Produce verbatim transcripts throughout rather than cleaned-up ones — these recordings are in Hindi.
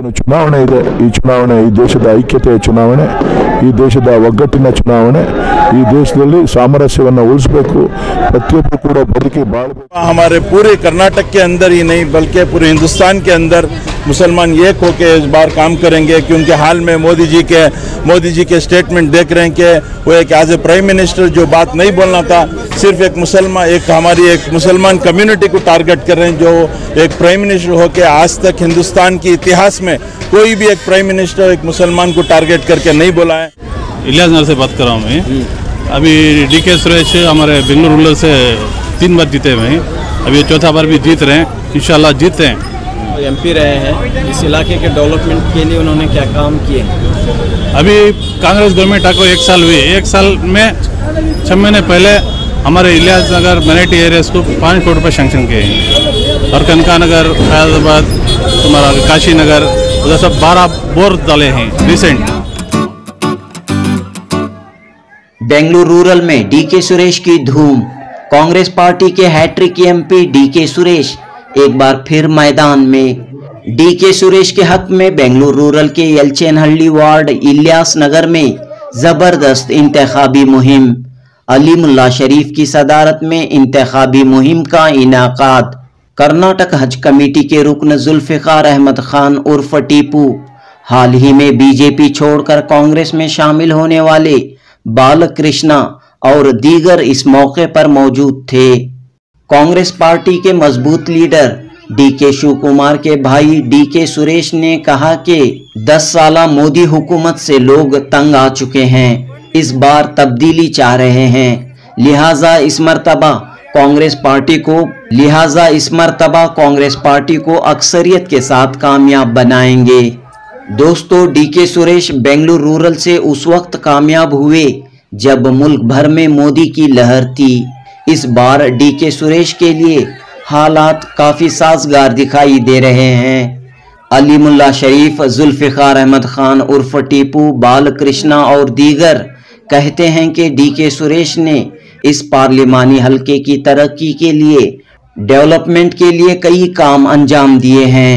ಏನು ಚುನಾವಣೆ ಇದೆ, ಈ ಚುನಾವಣೆ ಈ ದೇಶದ ಐಕ್ಯತೆಯ ಚುನಾವಣೆ, ಈ ದೇಶದ ಒಗ್ಗಟ್ಟಿನ ಚುನಾವಣೆ, ಈ ದೇಶದಲ್ಲಿ सामरस्यವನ್ನು ಉಳಿಸಬೇಕು, ಪ್ರತಿಯೊಬ್ಬರು ಕೂಡ ಬದುಕಿ ಬಾಳಬೇಕು। हमारे पूरे कर्नाटक के अंदर ही नहीं बल्कि पूरे हिंदुस्तान के अंदर मुसलमान एक होकर इस बार काम करेंगे, क्योंकि हाल में मोदी जी के मोदी जी के स्टेटमेंट देख रहे हैं कि वो एक एज ए प्राइम मिनिस्टर जो बात नहीं बोलना था, सिर्फ एक मुसलमान एक हमारी एक मुसलमान कम्युनिटी को टारगेट कर रहे हैं, जो एक प्राइम मिनिस्टर होकर आज तक हिंदुस्तान के इतिहास में कोई भी एक प्राइम मिनिस्टर एक मुसलमान को टारगेट करके नहीं बोला है। इलियास नगर से बात कर रहा हूँ मैं। अभी डी के सुरेश हमारे बेंगलुरु रूरल से तीन बार जीते हुए हैं, अभी चौथा बार भी जीत रहे हैं, इंशाल्लाह जीतते हैं। एमपी रहे हैं, इस इलाके के डेवलपमेंट के लिए उन्होंने क्या काम किए? अभी कांग्रेस गवर्नमेंट आको एक साल हुई, एक साल में छः महीने पहले हमारे इलियास नगर मैनिटी एरियाज को पाँच करोड़ रुपये सैंक्शन किए हैं, और कनका नगर, फैजाबाद, तुम्हारा काशी नगर, उधर सब बारह बोर डाले हैं रिसेंट। बेंगलुरु रूरल में डीके सुरेश की धूम। कांग्रेस पार्टी के हैट्रिक एमपी डीके सुरेश एक बार फिर मैदान में। डीके सुरेश के हक में बेंगलुरु रूरल के एलचेनहल्ली वार्ड इलियास नगर में जबरदस्त इंतखाबी मुहिम। अलीमुल्ला शरीफ की सदारत में इंतखाबी मुहिम का इनाकाद। कर्नाटक हज कमेटी के रुकन जुल्फिकार अहमद खान उर्फ टीपू हाल ही में बीजेपी छोड़कर कांग्रेस में शामिल होने वाले बालकृष्णा और दीगर इस मौके पर मौजूद थे। कांग्रेस पार्टी के मजबूत लीडर डीके शिव कुमार के भाई डीके सुरेश ने कहा कि दस साल मोदी हुकूमत से लोग तंग आ चुके हैं, इस बार तब्दीली चाह रहे हैं, लिहाजा इस मर्तबा कांग्रेस पार्टी को लिहाजा इस मर्तबा कांग्रेस पार्टी को अक्सरियत के साथ कामयाब बनाएंगे। दोस्तों, डीके सुरेश बेंगलुरु रूरल से उस वक्त कामयाब हुए जब मुल्क भर में मोदी की लहर थी। इस बार डीके सुरेश के लिए हालात काफ़ी साजगार दिखाई दे रहे हैं। अलीमुल्ला शरीफ, जुल्फिकार अहमद खान उर्फ टीपू, बालकृष्णा और दीगर कहते हैं कि डीके सुरेश ने इस पार्लिमानी हलके की तरक्की के लिए डेवलपमेंट के लिए कई काम अंजाम दिए हैं,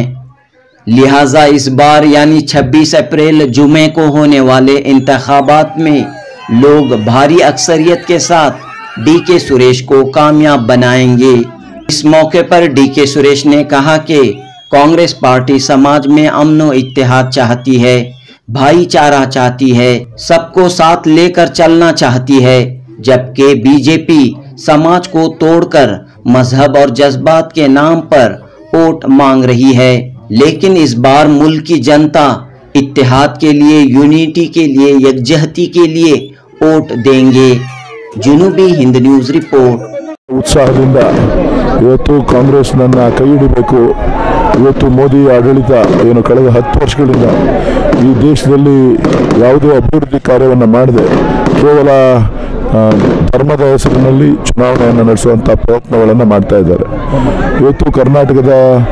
लिहाजा इस बार यानी छब्बीस अप्रैल जुमे को होने वाले इंतखाबात में लोग भारी अक्सरियत के साथ डीके सुरेश को कामयाब बनाएंगे। इस मौके पर डीके सुरेश ने कहा कि कांग्रेस पार्टी समाज में अमन व इत्तेहाद चाहती है, भाईचारा चाहती है, सबको साथ लेकर चलना चाहती है, जबकि बीजेपी समाज को तोड़कर मजहब और जज्बात के नाम पर वोट मांग रही है। लेकिन इस बार मुल्क की जनता इत्तेहाद के लिए, यूनिटी के लिए, यकजहती के लिए वोट देंगे। Junubi Hind news report. उत्साहದಿಂದ ಇವತ್ತು ಕಾಂಗ್ರೆಸ್ನನ್ನ ಕೈ ಹಿಡಿಬೇಕು। ಇವತ್ತು ಮೋದಿ ಆಡಳಿತ ಏನು ಕಳೆದ ಹತ್ತು ವರ್ಷಗಳಿಂದ ಈ ದೇಶದಲ್ಲಿ ಯಾವುದೇ ಅಭಿವೃದ್ಧಿ ಕಾರ್ಯವನ್ನು ಮಾಡದೆ ಕೇವಲ ಧರ್ಮದ ಹೆಸರಿನಲ್ಲಿ ಚುನಾವಣೆಯನ್ನು ನಡೆಸುವಂಥ ಪ್ರಯತ್ನಗಳನ್ನು ಮಾಡ್ತಾ ಇದ್ದಾರೆ। ಇವತ್ತು ಕರ್ನಾಟಕದ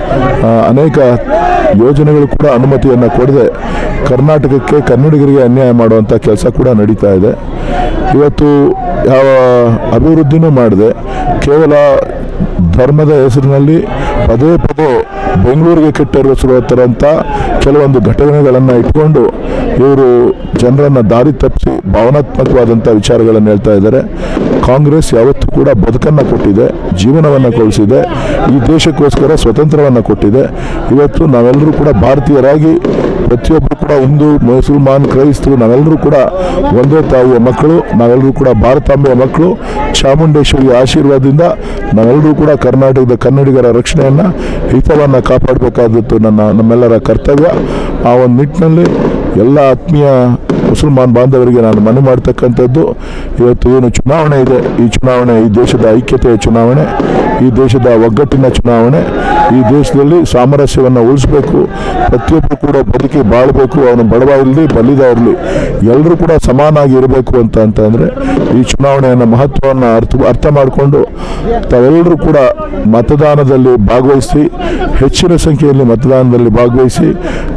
ಅನೇಕ ಯೋಜನೆಗಳು ಕೂಡ ಅನುಮತಿಯನ್ನು ಕೊಡದೆ ಕರ್ನಾಟಕಕ್ಕೆ ಕನ್ನಡಿಗರಿಗೆ ಅನ್ಯಾಯ ಮಾಡುವಂಥ ಕೆಲಸ ಕೂಡ ನಡೀತಾ ಇದೆ। ಇವತ್ತು ಯಾವ ಅಭಿವೃದ್ಧಿನೂ ಮಾಡದೆ ಕೇವಲ ಧರ್ಮದ ಹೆಸರಿನಲ್ಲಿ ಪದೇ ಪದೇ ಬೆಂಗಳೂರಿಗೆ ಕೆಟ್ಟರಿಸುವಂಥ ಕೆಲವೊಂದು ಘಟನೆಗಳನ್ನು ಇಟ್ಕೊಂಡು ಇವರು ಜನರನ್ನು ದಾರಿ ತಪ್ಪಿಸಿ ಭಾವನಾತ್ಮಕವಾದಂಥ ವಿಚಾರಗಳನ್ನು ಹೇಳ್ತಾ ಇದ್ದಾರೆ। ಕಾಂಗ್ರೆಸ್ ಯಾವತ್ತೂ ಕೂಡ ಬದುಕನ್ನು ಕೊಟ್ಟಿದೆ, ಜೀವನವನ್ನು ಕೊಡಿಸಿದೆ, ಈ ದೇಶಕ್ಕೋಸ್ಕರ ಸ್ವತಂತ್ರವನ್ನು ಕೊಟ್ಟಿದೆ। ಇವತ್ತು ನಾವೆಲ್ಲರೂ ಕೂಡ ಭಾರತೀಯರಾಗಿ ಪ್ರತಿಯೊಬ್ಬರು ಕೂಡ ಹಿಂದೂ, ಮುಸಲ್ಮಾನ್, ಕ್ರೈಸ್ತರು ನಾವೆಲ್ಲರೂ ಕೂಡ ಒಂದೇ ತಾಯಿಯ ಮಕ್ಕಳು, ನಾವೆಲ್ಲರೂ ಕೂಡ ಭಾರತಾಂಬೆಯ ಮಕ್ಕಳು। ಚಾಮುಂಡೇಶ್ವರಿಯ ಆಶೀರ್ವಾದದಿಂದ ನಾವೆಲ್ಲರೂ ಕೂಡ ಕರ್ನಾಟಕದ ಕನ್ನಡಿಗರ ರಕ್ಷಣೆಯನ್ನು, ಹಿತವನ್ನು ಕಾಪಾಡಬೇಕಾದದ್ದು ನನ್ನ ನಮ್ಮೆಲ್ಲರ ಕರ್ತವ್ಯ। ಆ ಒಂದು ನಿಟ್ಟಿನಲ್ಲಿ ಎಲ್ಲ ಆತ್ಮೀಯ ಮುಸಲ್ಮಾನ್ ಬಾಂಧವರಿಗೆ ನಾನು ಮನವಿ ಮಾಡ್ತಕ್ಕಂಥದ್ದು, ಇವತ್ತು ಏನು ಚುನಾವಣೆ ಇದೆ, ಈ ಚುನಾವಣೆ ಈ ದೇಶದ ಐಕ್ಯತೆಯ ಚುನಾವಣೆ, ಈ ದೇಶದ ಒಗ್ಗಟ್ಟಿನ ಚುನಾವಣೆ, ಈ ದೇಶದಲ್ಲಿ ಸಾಮರಸ್ಯವನ್ನು ಉಳಿಸಬೇಕು, ಪ್ರತಿಯೊಬ್ಬರು ಕೂಡ ಬದುಕಿ ಬಾಳಬೇಕು, ಅವನು ಬಡವ ಇರಲಿ ಬಲ್ಲಿದ ಇರಲಿ ಎಲ್ಲರೂ ಕೂಡ ಸಮಾನಾಗಿ ಇರಬೇಕು ಅಂತ ಅಂತಂದರೆ ಈ ಚುನಾವಣೆಯನ್ನು ಮಹತ್ವವನ್ನು ಅರ್ಥ ಅರ್ಥ ಮಾಡಿಕೊಂಡು ತಾವೆಲ್ಲರೂ ಕೂಡ ಮತದಾನದಲ್ಲಿ ಭಾಗವಹಿಸಿ, ಹೆಚ್ಚಿನ ಸಂಖ್ಯೆಯಲ್ಲಿ ಮತದಾನದಲ್ಲಿ ಭಾಗವಹಿಸಿ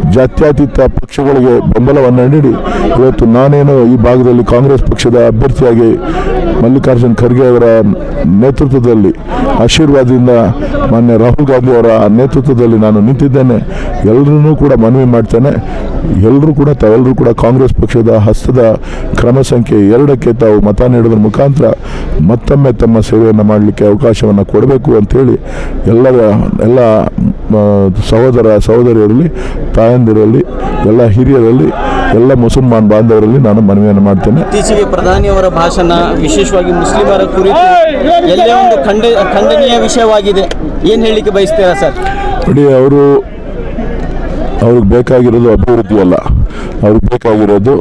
ಜಾತ್ಯತೀತ ಪಕ್ಷಗಳಿಗೆ ಬೆಂಬಲವನ್ನು ನೀಡಿ ಇವತ್ತು ನಾನೇನು ಈ ಭಾಗದಲ್ಲಿ ಕಾಂಗ್ರೆಸ್ ಪಕ್ಷದ ಅಭ್ಯರ್ಥಿಯಾಗಿ ಮಲ್ಲಿಕಾರ್ಜುನ್ ಖರ್ಗೆ ಅವರ ನೇತೃತ್ವದಲ್ಲಿ ಆಶೀರ್ವಾದದಿಂದ ಮಾನ್ಯ ರಾಹುಲ್ ಗಾಂಧಿ ಅವರ ನೇತೃತ್ವದಲ್ಲಿ ನಾನು ನಿಂತಿದ್ದೇನೆ. ಎಲ್ಲರೂ ಕೂಡ ಮನವಿ ಮಾಡ್ತೇನೆ, ಎಲ್ಲರೂ ಕೂಡ ತಾವೆಲ್ಲರೂ ಕೂಡ ಕಾಂಗ್ರೆಸ್ ಪಕ್ಷದ ಹಸ್ತದ ಕ್ರಮ ಸಂಖ್ಯೆ ಎರಡಕ್ಕೆ ತಾವು ಮತ ನೀಡೋದ್ರ ಮುಖಾಂತರ ಮತ್ತೊಮ್ಮೆ ತಮ್ಮ ಸೇವೆಯನ್ನು ಮಾಡಲಿಕ್ಕೆ ಅವಕಾಶವನ್ನು ಕೊಡಬೇಕು ಅಂತೇಳಿ ಎಲ್ಲರ ಎಲ್ಲ ಸಹೋದರ ಸಹೋದರಿಯರಲ್ಲಿ, ತಾಯಂದಿರಲ್ಲಿ, ಎಲ್ಲ ಹಿರಿಯರಲ್ಲಿ, ಎಲ್ಲ ಮುಸಲ್ಮಾನ್ ಬಾಂಧವರಲ್ಲಿ ನಾನು ಮನವಿಯನ್ನು ಮಾಡ್ತೇನೆ. ಇತ್ತೀಚೆಗೆ ಪ್ರಧಾನಿಯವರ ಭಾಷಣ ವಿಶೇಷವಾಗಿ ಮುಸ್ಲಿಮರ ಕುರಿತು ಎಲ್ಲೇ ಒಂದು ಖಂಡ ಖಂಡನೀಯ ವಿಷಯವಾಗಿದೆ. ಏನು ಹೇಳಲಿಕ್ಕೆ ಬಯಸ್ತೀರಾ ಸರ್? ನೋಡಿ, ಅವರು ಅವ್ರಿಗೆ ಬೇಕಾಗಿರೋದು ಅಭಿವೃದ್ಧಿ ಅಲ್ಲ, ಅವ್ರಿಗೆ ಬೇಕಾಗಿರೋದು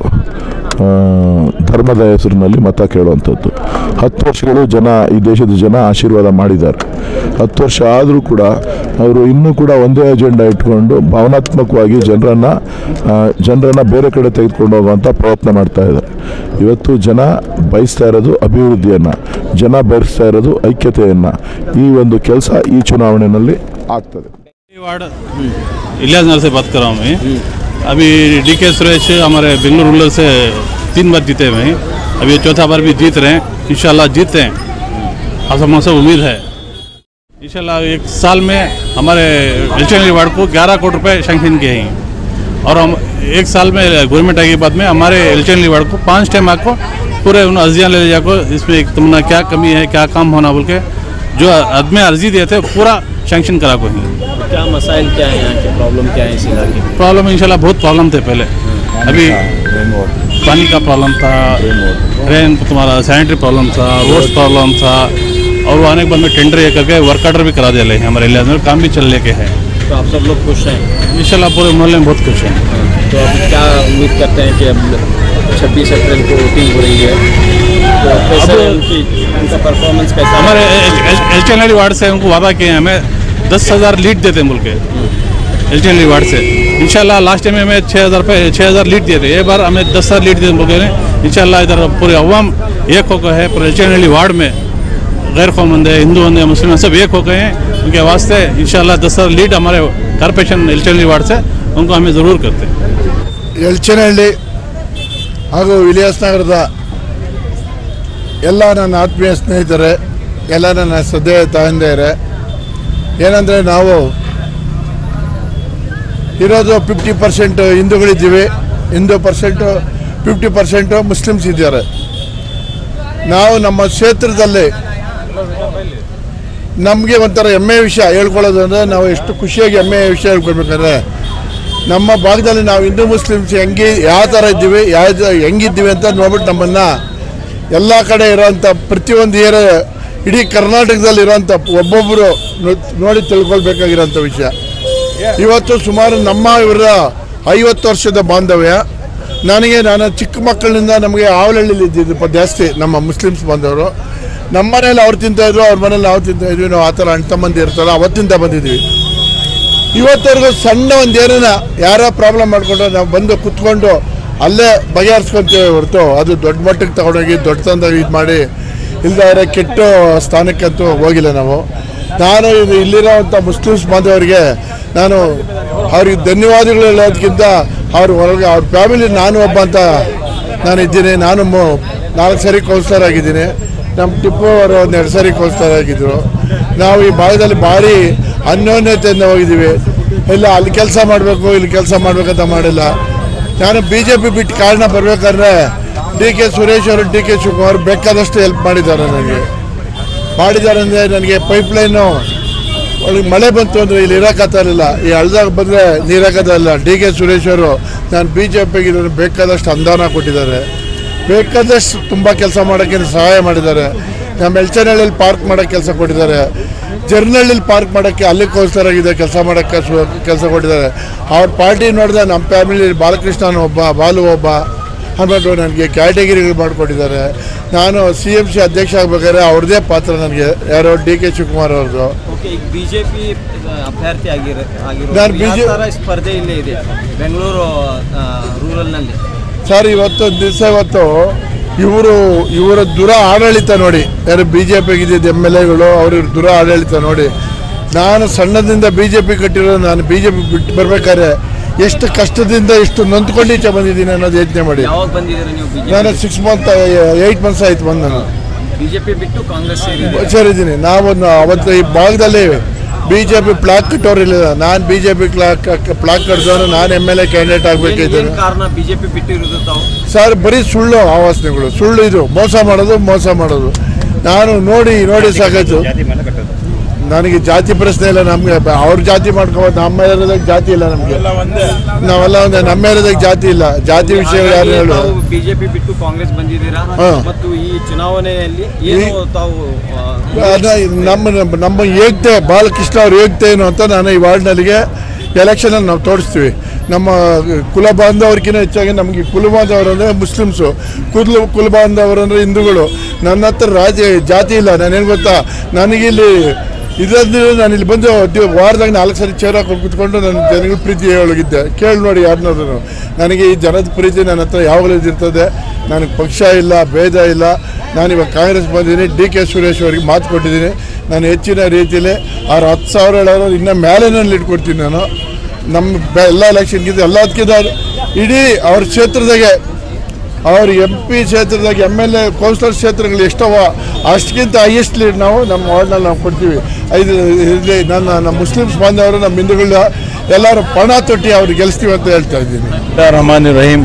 ಧರ್ಮದ ಹೆಸರಿನಲ್ಲಿ ಮತ ಕೇಳುವಂಥದ್ದು. ಹತ್ತು ವರ್ಷಗಳು ಜನ ಈ ದೇಶದ ಜನ ಆಶೀರ್ವಾದ ಮಾಡಿದ್ದಾರೆ. ಹತ್ತು ವರ್ಷ ಆದರೂ ಕೂಡ ಅವರು ಇನ್ನೂ ಕೂಡ ಒಂದೇ ಅಜೆಂಡಾ ಇಟ್ಕೊಂಡು ಭಾವನಾತ್ಮಕವಾಗಿ ಜನರನ್ನು ಜನರನ್ನು ಬೇರೆ ಕಡೆ ತೆಗೆದುಕೊಂಡು ಹೋಗುವಂಥ ಪ್ರಯತ್ನ ಮಾಡ್ತಾ ಇದ್ದಾರೆ. ಇವತ್ತು ಜನ ಬಯಸ್ತಾ ಇರೋದು ಅಭಿವೃದ್ಧಿಯನ್ನು, ಜನ ಬಯಸ್ತಾ ಇರೋದು ಐಕ್ಯತೆಯನ್ನು. ಈ ಒಂದು ಕೆಲಸ ಈ ಚುನಾವಣೆಯಲ್ಲಿ ಆಗ್ತದೆ. वार्ड इलियास नगर से बात कर रहा हूँ मैं। अभी डी के सुरेश हमारे बेंगलुरु रूरल से तीन बार जीते हुए हैं, अभी चौथा बार भी जीत रहे हैं, इंशाल्लाह जीतते हैं, हम सब उम्मीद है। इंशाल्लाह एक साल में हमारे एल्चनली वार्ड को ग्यारह करोड़ रुपए सैंक्शन किए हैं और हम एक साल में गवर्नमेंट आने के बाद में हमारे एल्चनली वार्ड को पाँच टाइम आपको पूरे उन अर्जियाँ ले जाको इसमें तुमने क्या कमी है, क्या काम होना बोल के जो आदमी अर्जी दिए थे पूरा सैंक्शन करा को ही। क्या मसाइल क्या है यहाँ के, प्रॉब्लम क्या है इस इलाके में? प्रॉब्लम इंशाल्लाह बहुत प्रॉब्लम थे पहले, अभी पानी का प्रॉब्लम था, ड्रेन तुम्हारा सैनिटरी प्रॉब्लम था, रोड प्रॉब्लम था, और वो आने के बाद में टेंडर ये करके वर्क ऑर्डर भी करा दिया हमारे इलाके में, काम भी चल लेके है। तो आप सब लोग खुश हैं? इंशाल्लाह पूरे मोहल्ले में बहुत खुश हैं। तो अभी क्या उम्मीद करते हैं कि अब छब्बीस अप्रैल को वोटिंग हो रही है, तो कैसा है उनकी उनका परफॉर्मेंस कैसा? हमारे एल्चनली वार्ड से उनको वादा किए हैं, हमें दस हज़ार लीड देते हैं बोल के एल्चनली वार्ड से। इंशाल्लाह लास्ट टाइम में हमें छः हज़ार रुपये छः हज़ार लीड दिए थे, एक बार हमें दस हज़ार लीड दिए बोल के इंशाल्लाह इधर पूरे अवाम एक होकर है, पूरे एल्चनली वार्ड में गैर कौमंद है, हिंदू है, मुस्लिम सब एक हो गए हैं, उनके वास्ते इंशाल्लाह दस हज़ार लीड हमारे कॉर्पोरेशन एल्चनली वार्ड से उनको हमें ज़रूर करते हैं। ಎಲ್ಚನಹಳ್ಳಿ ಹಾಗೂ ಇಲಿಯಾಸ್ ನಗರದ ಎಲ್ಲ ನನ್ನ ಆತ್ಮೀಯ ಸ್ನೇಹಿತರೆ, ಎಲ್ಲ ನನ್ನ ಶ್ರದ್ಧೆಯ ತಾಯಂದಿರೇ, ಏನಂದರೆ ನಾವು ಇರೋದು ಫಿಫ್ಟಿ ಪರ್ಸೆಂಟ್ ಹಿಂದೂಗಳಿದ್ದೀವಿ, Hindu percent fifty percent Muslims ಇದ್ದಾರೆ. ನಾವು ನಮ್ಮ ಕ್ಷೇತ್ರದಲ್ಲಿ ನಮಗೆ ಒಂಥರ ಹೆಮ್ಮೆ ವಿಷಯ ಹೇಳ್ಕೊಳ್ಳೋದು ಅಂದರೆ, ನಾವು ಎಷ್ಟು ಖುಷಿಯಾಗಿ ಹೆಮ್ಮೆ ವಿಷಯ ಹೇಳ್ಕೊಳ್ಬೇಕಂದ್ರೆ, ನಮ್ಮ ಭಾಗದಲ್ಲಿ ನಾವು ಹಿಂದೂ ಮುಸ್ಲಿಮ್ಸ್ ಹೆಂಗೆ ಯಾವ ಥರ ಇದ್ದೀವಿ, ಯಾವ ಹೆಂಗಿದ್ದೀವಿ ಅಂತ ನೋಡ್ಬಿಟ್ಟು ನಮ್ಮನ್ನು ಎಲ್ಲ ಕಡೆ ಇರೋವಂಥ ಪ್ರತಿಯೊಂದು ಏರಿಯಾ ಇಡೀ ಕರ್ನಾಟಕದಲ್ಲಿ ಇರೋವಂಥ ಒಬ್ಬೊಬ್ಬರು ನೋಡಿ ತಿಳ್ಕೊಳ್ಬೇಕಾಗಿರೋಂಥ ವಿಷಯ. ಇವತ್ತು ಸುಮಾರು ನಮ್ಮ ಇವರ ಐವತ್ತು ವರ್ಷದ ಬಾಂಧವ್ಯ. ನನಗೆ ನಾನು ಚಿಕ್ಕ ಮಕ್ಕಳಿಂದ ನಮಗೆ ಆವಲಹಳ್ಳಿಲಿ ಇದ್ದಿದ್ದಪ್ಪ ಜಾಸ್ತಿ ನಮ್ಮ ಮುಸ್ಲಿಮ್ಸ್ ಬಾಂಧವರು. ನಮ್ಮ ಮನೇಲಿ ಅವ್ರು ತಿಂತಾಯಿದ್ರು, ಅವ್ರ ಮನೇಲಿ ನಾವು ತಿಂತಾಯಿದ್ವಿ, ನಾವು ಆ ಥರ ಅಣ್ಣ ತಮ್ಮಂದು ಇರ್ತಾರಲ್ಲ ಅವತ್ತಿಂದ ಬಂದಿದ್ವಿ. ಇವತ್ತವರೆಗೂ ಸಣ್ಣ ಒಂದು ಏನೇನ ಯಾರೋ ಪ್ರಾಬ್ಲಮ್ ಮಾಡಿಕೊಂಡ್ರೆ ನಾವು ಬಂದು ಕುತ್ಕೊಂಡು ಅಲ್ಲೇ ಬಗೆಹರಿಸ್ಕೊತೀವಿ ಹೊರತು ಅದು ದೊಡ್ಡ ಮಟ್ಟಕ್ಕೆ ತಗೊಂಡೋಗಿ ದೊಡ್ಡ ತಂದಾಗ ಇದು ಮಾಡಿ ಇಲ್ಲದೇ ಕೆಟ್ಟ ಸ್ಥಾನಕ್ಕಂತೂ ಹೋಗಿಲ್ಲ ನಾವು. ನಾನು ಇದು ಇಲ್ಲಿರೋವಂಥ ಮುಸ್ಲಿಮ್ಸ್ ಬಾಂಧವರಿಗೆ ನಾನು ಅವ್ರಿಗೆ ಧನ್ಯವಾದಗಳು ಹೇಳೋದಕ್ಕಿಂತ ಅವ್ರ ಹೊರಗೆ ಅವ್ರ ಫ್ಯಾಮಿಲಿ ನಾನು ಒಬ್ಬ ಅಂತ ನಾನು ಇದ್ದೀನಿ. ನಾನು ನಾಲ್ಕು ಸರಿ ಕೌನ್ಸಿಲರ್ ಆಗಿದ್ದೀನಿ, ನಮ್ಮ ಟಿಪ್ಪು ಅವರು ಒಂದು ಎರಡು ಸಾರಿ ಕೌನ್ಸಿಲರ್ ಆಗಿದ್ದರು. ನಾವು ಈ ಭಾಗದಲ್ಲಿ ಭಾರಿ ಅನ್ಯೋನ್ಯತೆಯಿಂದ ಹೋಗಿದ್ದೀವಿ. ಇಲ್ಲ ಅಲ್ಲಿ ಕೆಲಸ ಮಾಡಬೇಕು, ಇಲ್ಲಿ ಕೆಲಸ ಮಾಡಬೇಕಂತ ಮಾಡಿಲ್ಲ. ನಾನು ಬಿ ಜೆ ಪಿ ಬಿಟ್ಟು ಕಾರಣ ಬರಬೇಕಾದ್ರೆ ಡಿ ಕೆ ಸುರೇಶ್ ಅವರು, ಡಿ ಕೆ ಶಿವಕುಮಾರ್ ಬೇಕಾದಷ್ಟು ಹೆಲ್ಪ್ ಮಾಡಿದ್ದಾರೆ ನನಗೆ. ಮಾಡಿದ್ದಾರೆ ಅಂದರೆ ನನಗೆ ಪೈಪ್ಲೈನು ಒಳಗೆ ಮಳೆ ಬಂತು ಅಂದರೆ ಇಲ್ಲಿ ಇರೋಕ್ಕಾಗ್ತಾರಿಲ್ಲ, ಈ ಹಳ್ದಾಗ ಬಂದರೆ ನೀರಾಗೋದಿಲ್ಲ. ಡಿ ಕೆ ಸುರೇಶ್ ಅವರು ನಾನು ಬಿ ಜೆ ಪಿಗೆ ಬೇಕಾದಷ್ಟು ಅನುದಾನ ಕೊಟ್ಟಿದ್ದಾರೆ, ಬೇಕಾದಷ್ಟು ತುಂಬ ಕೆಲಸ ಮಾಡೋಕ್ಕೆ ಸಹಾಯ ಮಾಡಿದ್ದಾರೆ. ನಮ್ಮ ಎಲ್ಚನಹಳ್ಳಿಯಲ್ಲಿ ಪಾರ್ಕ್ ಮಾಡೋಕ್ಕೆ ಕೆಲಸ ಕೊಟ್ಟಿದ್ದಾರೆ, ಜರ್ನಹಳ್ಳಿಲಿ ಪಾರ್ಕ್ ಮಾಡೋಕ್ಕೆ ಅಲ್ಲಿ ಕೌನ್ಸಿಲರ್ ಆಗಿದೆ ಕೆಲಸ ಮಾಡೋಕ್ಕೆ ಕೆಲಸ ಕೊಟ್ಟಿದ್ದಾರೆ. ಅವ್ರ ಪಾರ್ಟಿ ನೋಡಿದ್ರೆ ನಮ್ಮ ಫ್ಯಾಮಿಲಿ ಬಾಲಕೃಷ್ಣನ್ ಒಬ್ಬ, ಬಾಲು ಒಬ್ಬ ಅಂದ್ಬಿಟ್ಟು ನನಗೆ ಕ್ಯಾಟಗಿರಿಗಳು ಮಾಡಿಕೊಟ್ಟಿದ್ದಾರೆ. ನಾನು ಸಿ ಎಮ್ ಸಿ ಅಧ್ಯಕ್ಷ ಆಗಬೇಕಾದ್ರೆ ಅವ್ರದ್ದೇ ಪಾತ್ರ ನನಗೆ, ಯಾರೋ ಡಿ ಕೆ ಶಿವಕುಮಾರ್ ಅವ್ರದ್ದು. ಬಿಜೆಪಿ ಅಭ್ಯರ್ಥಿ ಆಗಿರೋ ನಾನು ಬಿಜೆಪಿ ಸ್ಪರ್ಧೆ ಇಲ್ಲೇ ಇದೆ ಬೆಂಗಳೂರು ರೂರಲ್ನಲ್ಲಿ. ಸರ್ ಇವತ್ತು ದಿವಸ ಇವತ್ತು ಇವರು ಇವರ ದುರ ಆಡಳಿತ ನೋಡಿ, ಯಾರು ಬಿ ಜೆ ಪಿಗಿದ್ದ ಎಮ್ ಎಲ್ ಎಗಳು ಅವ್ರ ದುರ ಆಡಳಿತ ನೋಡಿ. ನಾನು ಸಣ್ಣದಿಂದ ಬಿ ಜೆ ಪಿ ಕಟ್ಟಿರೋ, ನಾನು ಬಿ ಜೆ ಪಿ ಬಿಟ್ಟು ಬರ್ಬೇಕಾದ್ರೆ ಎಷ್ಟು ಕಷ್ಟದಿಂದ ಎಷ್ಟು ನೊಂದ್ಕೊಂಡು ಬಂದಿದ್ದೀನಿ ಅನ್ನೋದು ಯೋಚನೆ ಮಾಡಿ. ಯಾವಾಗ ಬಂದಿದ್ದೀರಾ ನೀವು ಬಿಜೆಪಿ? ನಾನು ಸಿಕ್ಸ್ ಮಂತ್ ಏಯ್ಟ್ ಮಂತ್ಸ್ ಆಯ್ತು ಬಂದು ನಾನು ಬಿಜೆಪಿ ಬಿಟ್ಟು ಕಾಂಗ್ರೆಸ್ ಸೇರಿದ್ದೀನಿ. ನಾವು ಅವತ್ತು ಈ ಭಾಗದಲ್ಲಿ ಬಿ ಜೆ ಪಿ ಪ್ಲಾಕ್ ಕಟ್ಟೋರಿಲ್ಲ. ನಾನು B J P flag flag ಕಟ್ಟಿದವನು, ನಾನು ಎಮ್ ಎಲ್ ಎ ಕ್ಯಾಂಡಿಡೇಟ್ ಆಗಬೇಕಿದ್ದೇನೆ. ಕಾರಣ ಬಿಜೆಪಿ ಬಿಟ್ಟಿರೋದು ತಾವು? ಸರ್ ಬರೀ ಸುಳ್ಳು ಆವಾಸನೆಗಳು, ಸುಳ್ಳು ಇದು, ಮೋಸ ಮಾಡೋದು ಮೋಸ ಮಾಡೋದು. ನಾನು ನೋಡಿ ನೋಡಿ ಸಾಕಾಯ್ತು. ನನಗೆ ಜಾತಿ ಪ್ರಶ್ನೆ ಇಲ್ಲ. ನಮಗೆ ಅವ್ರ ಜಾತಿ ಮಾಡ್ಕೋಬೋದು, ನಮ್ಮ ಏರಿಯಾದಾಗ ಜಾತಿ ಇಲ್ಲ. ನಮಗೆ ನಾವೆಲ್ಲ ಒಂದು ನಮ್ಮ ಏರಿಯಾದಾಗ ಜಾತಿ ಇಲ್ಲ. ಜಾತಿ ವಿಷಯಗಳು ಯಾರು ಹೇಳು. ಬಿಜೆಪಿ ಬಿಟ್ಟು ಕಾಂಗ್ರೆಸ್ ಬಂದಿದ್ದೀರಾ ಮತ್ತು ಈ ಚುನಾವಣೆಯಲ್ಲಿ ಏನು ತಾವು ನಮ್ಮ ನಮ್ಮ ಏಕತೆ ಬಾಲಕೃಷ್ಣ ಅವ್ರ ಏಕತೆ ಏನು ಅಂತ ನಾನು ಈ ವಾರ್ಡ್ನಲ್ಲಿಗೆ ಎಲೆಕ್ಷನಲ್ಲಿ ನಾವು ತೋರಿಸ್ತೀವಿ. ನಮ್ಮ ಕುಲ ಬಾಂಧವರಿಗಿಂತ ಹೆಚ್ಚಾಗಿ ನಮಗೆ ಕುಲ ಬಾಂಧವರು ಅಂದರೆ ಮುಸ್ಲಿಮ್ಸು, ಕುಲ ಕುಲ ಬಾಂಧವರು ಅಂದರೆ ಹಿಂದೂಗಳು. ನನ್ನ ಹತ್ರ ರಾಜ್ಯ ಜಾತಿ ಇಲ್ಲ. ನಾನೇನು ಗೊತ್ತಾ, ನನಗಿಲ್ಲಿ ಇದಂದ್ರೆ ನಾನು ಇಲ್ಲಿ ಬಂದು ವಾರದಾಗ ನಾಲ್ಕು ಸರಿ ಚೇರ್ ಹಾಕೊಂಡು ಕೂತ್ಕೊಂಡು ನನ್ನ ಜನಗಳ ಪ್ರೀತಿ ಹೇಳೋಗಿದ್ದೆ. ಕೇಳಿ ನೋಡಿ ಯಾರನ್ನಾದ್ರು. ನನಗೆ ಈ ಜನದ ಪ್ರೀತಿ ನನ್ನ ಹತ್ರ ಯಾವಾಗಲೂ ಇರ್ತದೆ. ನನಗೆ ಪಕ್ಷ ಇಲ್ಲ, ಭೇದ ಇಲ್ಲ. ನಾನಿವಾಗ ಕಾಂಗ್ರೆಸ್ ಬಂದಿದ್ದೀನಿ. ಡಿ ಕೆ ಸುರೇಶ್ ಅವರಿಗೆ ಮಾತು ಕೊಟ್ಟಿದ್ದೀನಿ. ನಾನು ಹೆಚ್ಚಿನ ರೀತಿಯಲ್ಲಿ ಅವ್ರು ಹತ್ತು ಸಾವಿರ ಹೇಳೋರು ಇನ್ನೂ ಮೇಲೆ ನಾನು ಇಟ್ಕೊಡ್ತೀನಿ. ನಾನು ನಮ್ಮ ಎಲ್ಲ ಎಲೆಕ್ಷನ್ಗಿಂತ ಎಲ್ಲದಕ್ಕಿಂತ ಇಡೀ ಅವ್ರ ಕ್ಷೇತ್ರದಾಗೆ, ಅವ್ರ ಎಂ ಪಿ ಕ್ಷೇತ್ರದಾಗ ಎಮ್ ಎಲ್ ಎ ಕೌನ್ಸಿಲರ್ ಕ್ಷೇತ್ರಗಳು ಎಷ್ಟವ ಅಷ್ಟಕ್ಕಿಂತ ಹೈಯೆಸ್ಟ್ ಲೀಡ್ ನಾವು ನಮ್ಮ ವಾರ್ಡ್ನಲ್ಲಿ ನಾವು ಕೊಡ್ತೀವಿ. ಐದು ನನ್ನ ನಮ್ಮ ಮುಸ್ಲಿಮ್ಸ್ ಬಾಂಧವರು, ನಮ್ಮ ಹಿಂದೂಗಳ ಎಲ್ಲರೂ ಪಣ ತೊಟ್ಟಿ ಅವ್ರಿಗೆ ಗೆಲ್ಲಿಸ್ತೀವಿ ಅಂತ ಹೇಳ್ತಾ ಇದ್ದೀನಿ. रहमान रहीम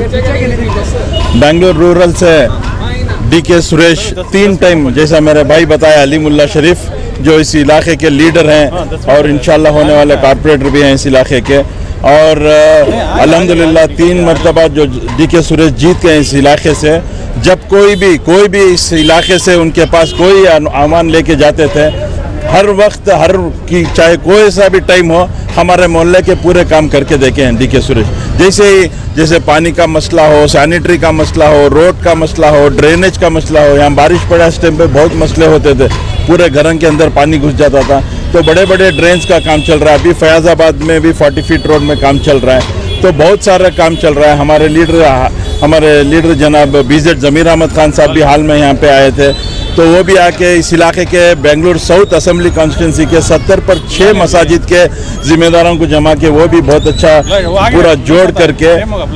बेंगलुरु रूरल से डी के सुरेश तीन टाइम, जैसा मेरे भाई बताया, अली मुल्ला शरीफ जो इस इलाके के लीडर हैं और इंशाल्लाह होने वाले कॉर्पोरेटर भी हैं इस इलाके के। और अल्हम्दुलिल्लाह तीन मरतबा जो डी के सुरेश जीत गए इस इलाके से। जब कोई भी कोई भी इस इलाके से उनके पास कोई आमान लेके जाते थे, हर वक्त हर की चाहे कोई सा भी टाइम हो, हमारे मोहल्ले के पूरे काम करके देखे हैं डी के सुरेश। जैसे ही जैसे पानी का मसला हो, सैनिटरी का मसला हो, रोड का मसला हो, ड्रेनेज का मसला हो, यहाँ बारिश पड़ा इस टाइम पे बहुत मसले होते थे, पूरे घरों के अंदर पानी घुस जाता था। तो बड़े बड़े ड्रेन्स का काम चल रहा है। अभी फैज़ाबाद में भी फोर्टी फीट रोड में काम चल रहा है। तो बहुत सारा काम चल रहा है। हमारे लीडर हमारे लीडर जनाब बीजेड ज़मीर अहमद खान साहब भी हाल में यहाँ पे आए थे। तो वो भी आके इस इलाके के बेंगलुरु साउथ असेंबली कॉन्स्टिट्यूंसी के सत्तर पर छः मसाजिद के जिम्मेदारों को जमा के वो भी बहुत अच्छा पूरा जोड़ करके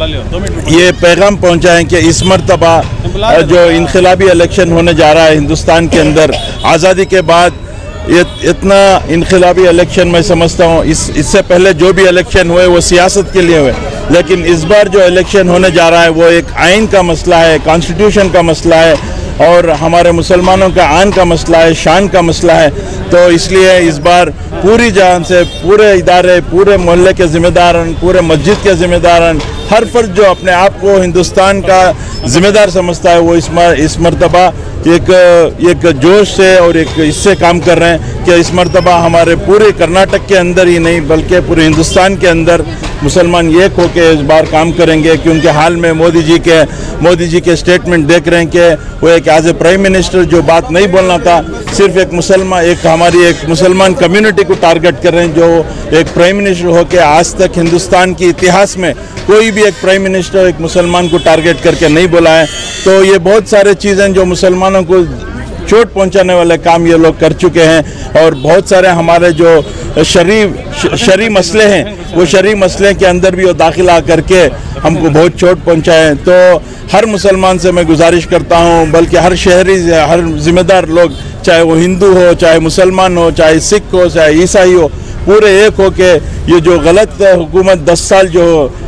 ये पैगाम पहुँचाएं कि इस मरतबा जो इनकलाबी इलेक्शन होने जा रहा है हिंदुस्तान के अंदर, आज़ादी के बाद ये इतना इनकलाबी इलेक्शन मैं समझता हूँ। इस इससे पहले जो भी इलेक्शन हुए वो सियासत के लिए हुए, लेकिन इस बार जो इलेक्शन होने जा रहा है वो एक आइन का मसला है, कॉन्स्टिट्यूशन का मसला है और हमारे मुसलमानों का आन का मसला है, शान का मसला है। तो इसलिए इस बार पूरी जान से पूरे इदारे, पूरे मोहल्ले के ज़िम्मेदारन, पूरे मस्जिद के ज़िम्मेदारन, हर फर्द जो अपने आप को हिंदुस्तान का ज़िम्मेदार समझता है, वो इस मर, इस मरतबा एक एक जोश से और एक इससे काम कर रहे हैं कि इस मरतबा हमारे पूरे कर्नाटक के अंदर ही नहीं बल्कि पूरे हिंदुस्तान के अंदर मुसलमान एक होके इस बार काम करेंगे। क्योंकि हाल में मोदी जी के मोदी जी के स्टेटमेंट देख रहे हैं कि वो एक एज ए प्राइम मिनिस्टर जो बात नहीं बोलना था, सिर्फ एक मुसलमान एक हमारी एक मुसलमान कम्युनिटी को टारगेट कर रहे हैं। जो एक प्राइम मिनिस्टर होके आज तक हिंदुस्तान के इतिहास में कोई भी एक प्राइम मिनिस्टर एक मुसलमान को टारगेट करके नहीं बोला है। तो ये बहुत सारे चीज़ें जो मुसलमानों को चोट पहुंचाने वाले काम ये लोग कर चुके हैं। और बहुत सारे हमारे जो शरी शरी मसले हैं वो शरी मसले के अंदर भी वो दाखिला करके हमको बहुत चोट पहुंचाए। तो हर मुसलमान से मैं गुजारिश करता हूं, बल्कि हर शहरी हर जिम्मेदार लोग, चाहे वो हिंदू हो, चाहे मुसलमान हो, चाहे सिख हो, चाहे ईसाई हो, पूरे एक हो के ये जो गलत हुकूमत दस साल जो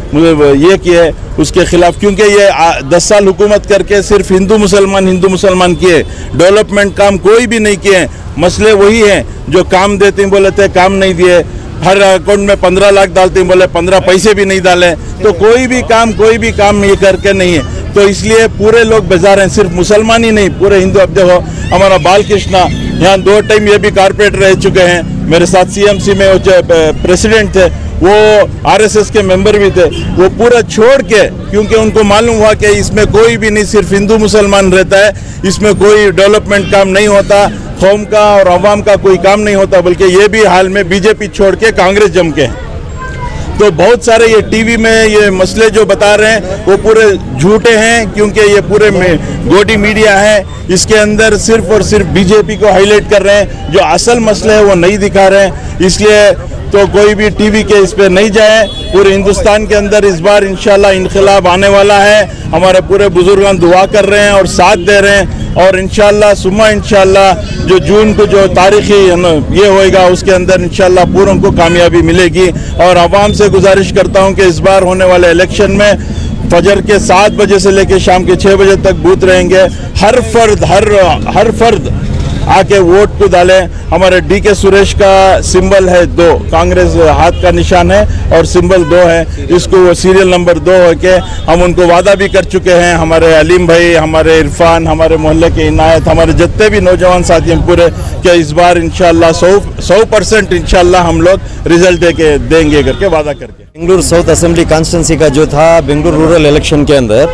ये किए उसके खिलाफ, क्योंकि ये दस साल हुकूमत करके सिर्फ हिंदू मुसलमान हिंदू मुसलमान किए, डेवलपमेंट काम कोई भी नहीं किए। मसले वही हैं जो काम देते हैं बोले थे काम नहीं दिए, हर अकाउंट में पंद्रह लाख डालते हैं बोले पंद्रह पैसे भी नहीं डाले। तो कोई भी काम कोई भी काम ये करके नहीं है। तो इसलिए पूरे लोग बेजार हैं, सिर्फ मुसलमान ही नहीं पूरे हिंदू। अब देखो हमारा बालकृष्णा यहाँ दो टाइम ये भी कारपोरेटर रह चुके हैं, मेरे साथ सीएमसी में प्रेसिडेंट थे, वो आरएसएस के मेंबर भी थे। वो पूरा छोड़ के, क्योंकि उनको मालूम हुआ कि इसमें कोई भी नहीं सिर्फ हिंदू मुसलमान रहता है, इसमें कोई डेवलपमेंट काम नहीं होता, कौम का और अवाम का कोई काम नहीं होता, बल्कि ये भी हाल में बीजेपी छोड़ के कांग्रेस जम के। तो बहुत सारे ये टीवी में ये मसले जो बता रहे हैं वो पूरे झूठे हैं, क्योंकि ये पूरे में गोदी मीडिया है, इसके अंदर सिर्फ और सिर्फ बीजेपी को हाईलाइट कर रहे हैं, जो असल मसले है वो नहीं दिखा रहे हैं। इसलिए तो कोई भी टीवी के इस पे नहीं जाए। पूरे हिंदुस्तान के अंदर इस बार इंशाल्लाह इनकलाब आने वाला है। हमारे पूरे बुजुर्ग दुआ कर रहे हैं और साथ दे रहे हैं और इंशाल्लाह सुमा इंशाल्लाह जो जून को जो तारीखी ये होएगा उसके अंदर इंशाल्लाह पूरों को कामयाबी मिलेगी। और आवाम से गुजारिश करता हूँ कि इस बार होने वाले इलेक्शन में फजर के सात बजे से लेकर शाम के छः बजे तक बूथ रहेंगे। हर फर्द हर हर फर्द आके वोट को डालें। हमारे डी के सुरेश का सिंबल है दो, कांग्रेस हाथ का निशान है और सिंबल दो है। इसको वो सीरियल नंबर दो हो के हम उनको वादा भी कर चुके हैं। हमारे अलीम भाई, हमारे इरफान, हमारे मोहल्ले के इनायत, हमारे जितने भी नौजवान साथी हैं पूरे कि इस बार इंशाल्लाह सौ सौ परसेंट इंशाल्लाह हम लोग रिजल्ट दे के देंगे करके वादा करके। बेंगलुरु साउथ असेंबली कॉन्स्टिट्यूंसी का जो था बेंगलुरु रूरल इलेक्शन के अंदर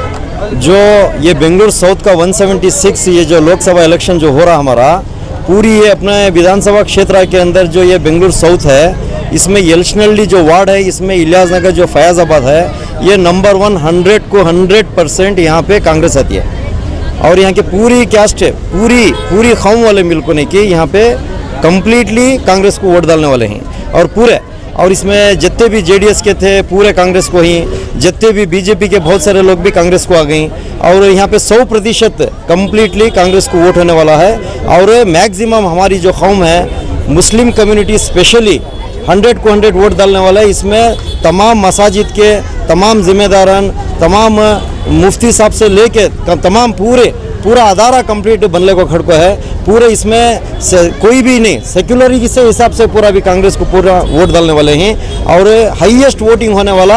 जो ये बेंगलुरु साउथ का एक सौ छिहत्तर ये जो लोकसभा इलेक्शन जो हो रहा हमारा पूरी ये अपने विधानसभा क्षेत्र के अंदर जो ये बेंगलुरु साउथ है इसमें यलशनल्ली जो वार्ड है इसमें इलियास नगर जो फयाजाबाद है ये नंबर वन हंड्रेड को हंड्रेड परसेंट यहाँ पे कांग्रेस आती है। और यहाँ की पूरी कैस्ट पूरी पूरी कौम वाले मिलकर नहीं कि यहाँ पे कम्प्लीटली कांग्रेस को वोट डालने वाले हैं और पूरे और इसमें जितने भी जेडीएस के थे पूरे कांग्रेस को ही, जितने भी बीजेपी के बहुत सारे लोग भी कांग्रेस को आ गई और यहाँ पे सौ प्रतिशत कम्प्लीटली कांग्रेस को वोट होने वाला है। और मैक्सिमम हमारी जो कौम है मुस्लिम कम्युनिटी स्पेशली हंड्रेड को हंड्रेड वोट डालने वाला है। इसमें तमाम मसाजिद के तमाम जिम्मेदारान, तमाम मुफ्ती साहब से लेके तमाम पूरे पूरा अदारा कंप्लीट बनने को खड़को है। पूरे इसमें से, कोई भी नहीं सेक्युलरी से हिसाब से पूरा भी कांग्रेस को पूरा वोट डालने वाले हैं। और हाईएस्ट वोटिंग होने वाला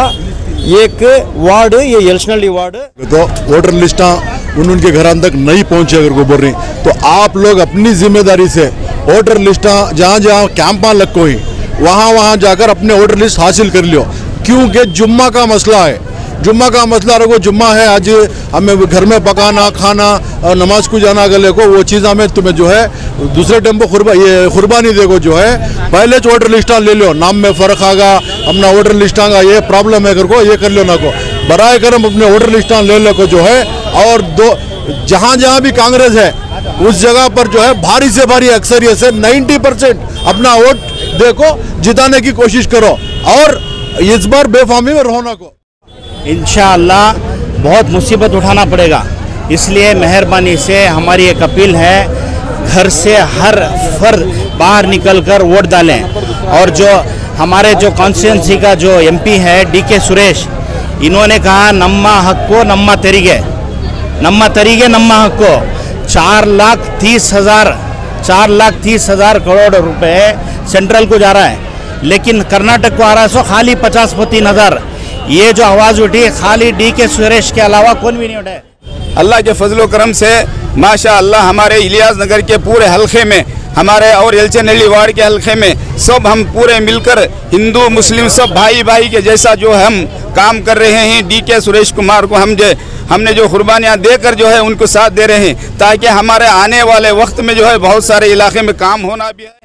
एक वार्ड ये यलशनल्ली वार्ड तो वोटर लिस्टा उनके घर तक नहीं पहुंचे अगर को बोल रही तो आप लोग अपनी जिम्मेदारी से वोटर लिस्टा जहाँ जहाँ कैंपा लग कोई वहाँ वहाँ जाकर अपने वोटर लिस्ट हासिल कर लियो। क्योंकि जुम्मा का मसला है, जुम्मा का मसला रखो। जुम्मा है आज हमें घर में पकाना खाना नमाज को जाना गले को वो चीज़ हमें तुम्हें जो है दूसरे टाइम पर खुरबा ये कुर्बानी देखो जो है पहले तो वोटर लिस्टा ले लो, नाम में फ़र्क आगा अपना वोटर लिस्टा का ये प्रॉब्लम है कर को ये कर लो ना को बराए करम अपने वोटर लिस्टा ले लो को जो है। और दो जहाँ जहाँ भी कांग्रेस है उस जगह पर जो है भारी से भारी अक्सरियत से नब्बे परसेंट अपना वोट देखो जिताने की कोशिश करो और इस बार बेफामी में रोना को इंशाअल्लाह बहुत मुसीबत उठाना पड़ेगा। इसलिए मेहरबानी से हमारी एक अपील है घर से हर फर्द बाहर निकलकर वोट डालें। और जो हमारे जो कॉन्स्टिट्यूंसी का जो एमपी है डी के सुरेश इन्होंने कहा नम्मा हक्को नम्मा तरीके नम्मा तरीके नम्मा हक्को चार लाख तीस हजार चार लाख तीस हजार करोड़ रुपए सेंट्रल को जा रहा है लेकिन कर्नाटक को आ रहा है सो खाली पचास को तीन हजार। ये जो आवाज़ उठी खाली डी के सुरेश के अलावा कौन भी नहीं उठे। अल्लाह के फजलो करम से माशा अल्लाह हमारे इलियास नगर के पूरे हलके में हमारे और एलचनहल्ली वार्ड के हलके में सब हम पूरे मिलकर हिंदू मुस्लिम सब भाई भाई के जैसा जो हम काम कर रहे हैं। डी के सुरेश कुमार को हम जो हमने जो कुर्बानियाँ देकर जो है उनको साथ दे रहे हैं ताकि हमारे आने वाले वक्त में जो है बहुत सारे इलाके में काम होना भी है।